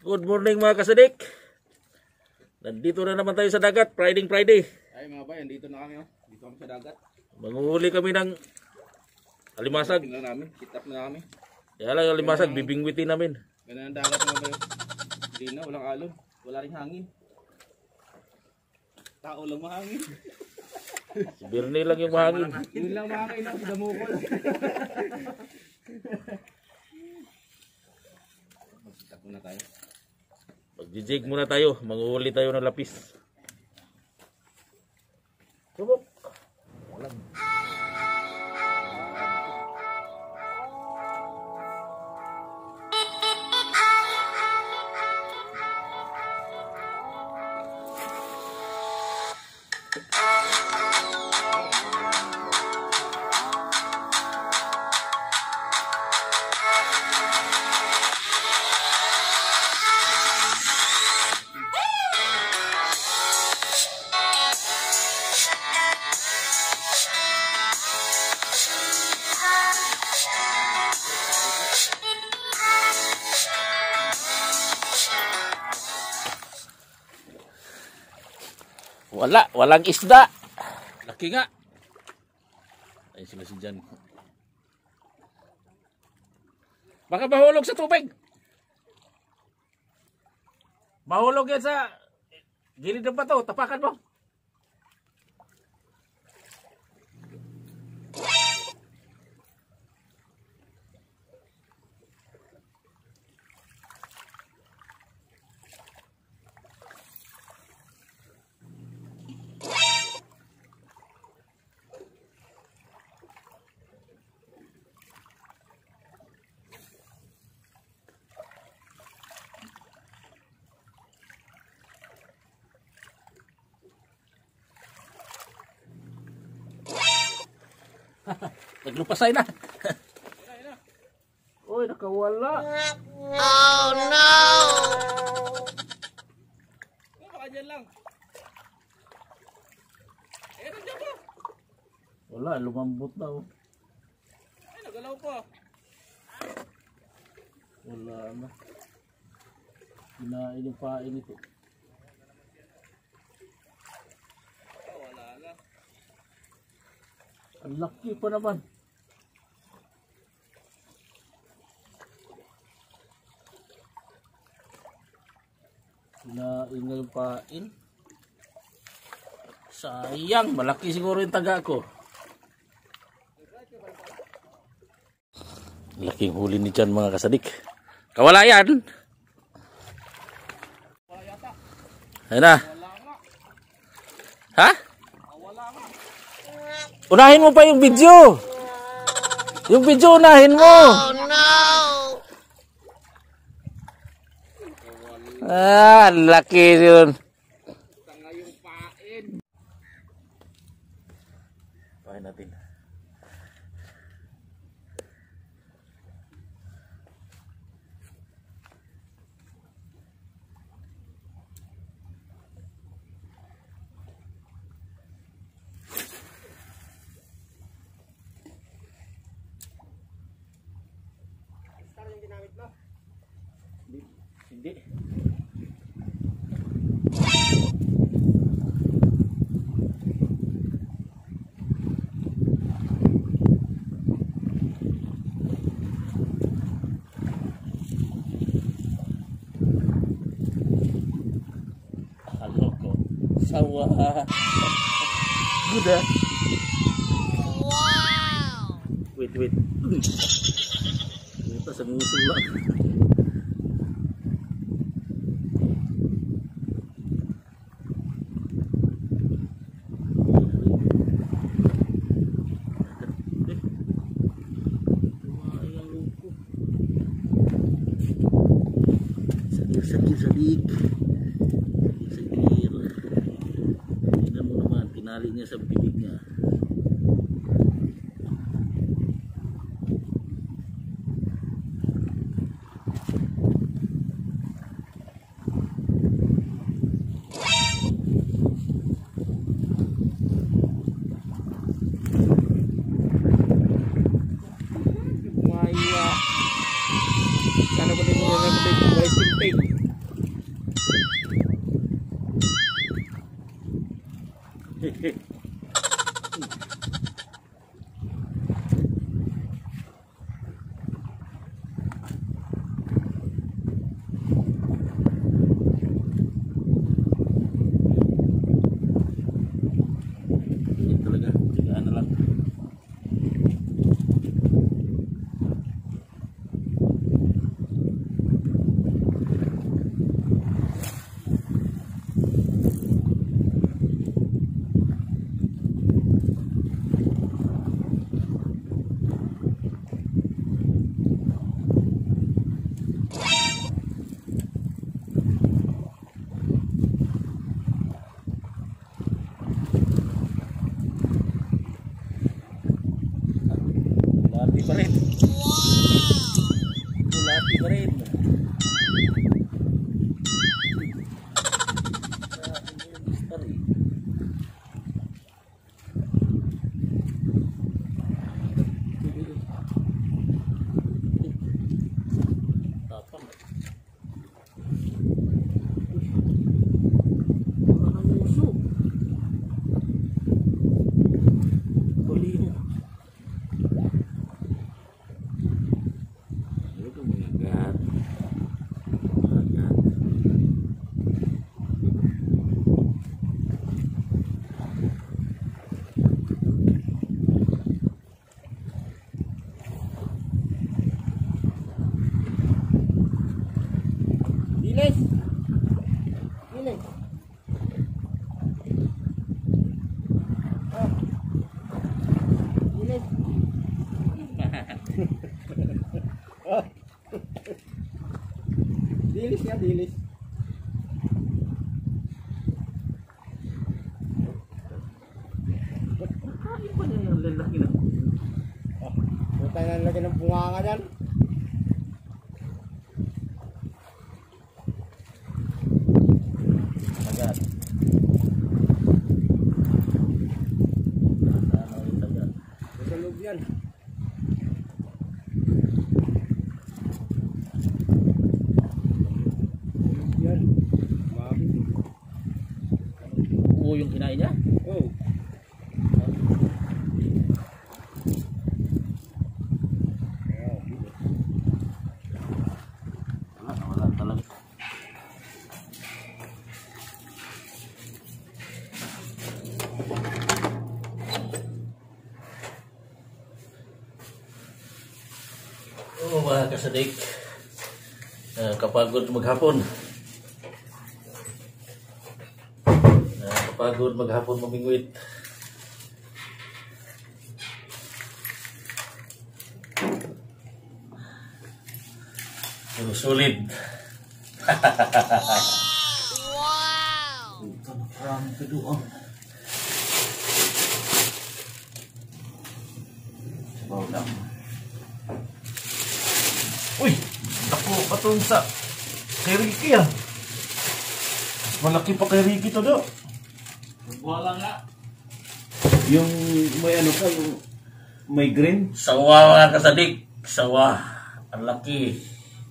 Good morning mga kasadik. Nandito na naman tayo sa dagat, Friday. Ay mga bayan, dito na kami. Dito kami sa dagat. Manguhuli kami ng alimasag. Tingnan namin, sit up na kami. Kaya lang alimasag, bibingwitin namin. Ganun ang dagat mga bayan. Hindi na, walang alon. Wala rin hangin. Tao lang mahangin. Si Birney lang yung mahangin. Yun lang mahangin lang, si Damukol. Mag-sit up muna tayo. Mag-jig muna tayo, manguhuli tayo ng lapis. Subok. Walang. Walang isda. Laki nga. Ayun sila si Jan. Baka mahulog sa tubig. Mahulog yan sa gilid ng bato. Tapakan mo. Naglupasay na. Uy, nakawala. Oh no! Baka dyan lang. Nandiyan pa. Wala, lumambot na. Oh. Ay, nagalaw pa. Wala na. Kinain yung pain ito. Wala na. Ang laki pa naman. Kinain nga yung pain. Sayang, malaki siguro yung taga ko. Laking huli ni Jan mga kasadik. Kawala yan. Ayun na. Ha? Unahin mo pa yung video. Yung video unahin mo. Oh no! Ah, laki yun. Tanga yung pain. Pahin natin. Hindi. Halo ko. Sawa. Good ah. Wow! Wait. Ito sa nguso lang. Sakit. Tingnan mo naman, tinali niya sa bibig niya. Maya. Sana ba din mo na naman yung rice pig? Ano ba niya yung lalaki na? Punta na lagi ng bunganga dyan. Agad. Sa loob yan. Yan. Mabit. Oo, yung kinain niya? Oh. Wala talaga. Oo, mga kasadik. Kapagod maghapon. Kapagod maghapon mamingwit. Sulit. Wow! Ito na parang kaduang. Sabaw lang. Uy! Ako, patong sa kay Ricky ah. Mas malaki pa kay Ricky to do. Wala nga. Yung may ano ka, yung may green. Sawa mga kasadik. Sawa. Ang laki.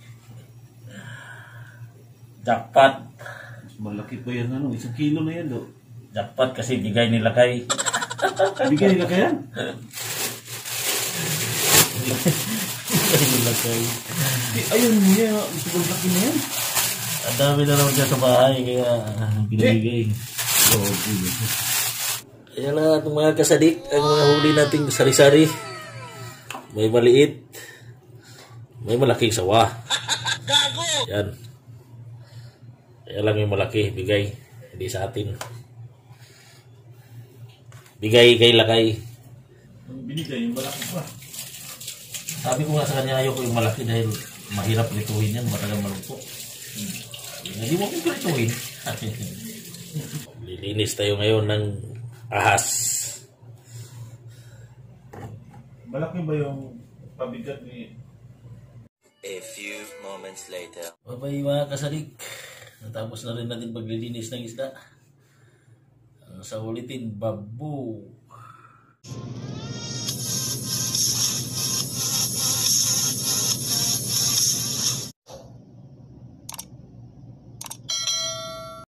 Jackpot. Mas malaki pa yan, ano, 1 kilo na yan, do. Jackpot kasi bigay nila kay. Bigyan nila kaya? Bigay nila kay. Ayun niya, sobrang laki na yan. Ang dami na naman dyan sa bahay kaya binibigay. Oo, Ayan na itong mga kasadik, ang mga huli nating sari-sari. May maliit, may malaking sawa. Yan. Ayan lang yung malaki, bigay. Hindi sa atin. Bigay kay lakay. binigay yung malaki pa. Sabi ko nga sa kanya, ayoko yung malaki dahil mahirap lituhin yan, matagal malumpo. Hindi mo kong lituhin. Lilinis tayo ngayon ng ahas. Malaki ba yung pabigat ni... A few moments later. Bye-bye mga kasadik. Natapos na rin natin paglilinis ng isda. Sa ulitin, babu.